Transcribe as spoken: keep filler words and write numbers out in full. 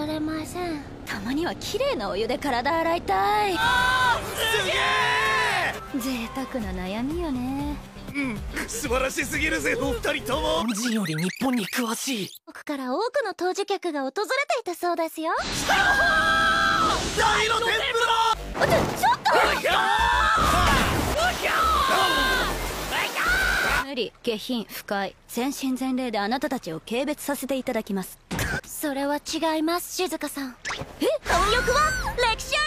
れません。 たまには綺麗なお湯で体洗いたい。 すげえ。 贅沢な悩みよね。 うん、素晴らしすぎるぜお二人とも。 日本人より日本に詳しい。 奥から多くの当時客が訪れていたそうですよ。 大の天ぷら。 ちょちょっと無理、下品、不快、全身全霊であなたたちを軽蔑させていただきます。 それは違います、静香さん。え、混浴は歴史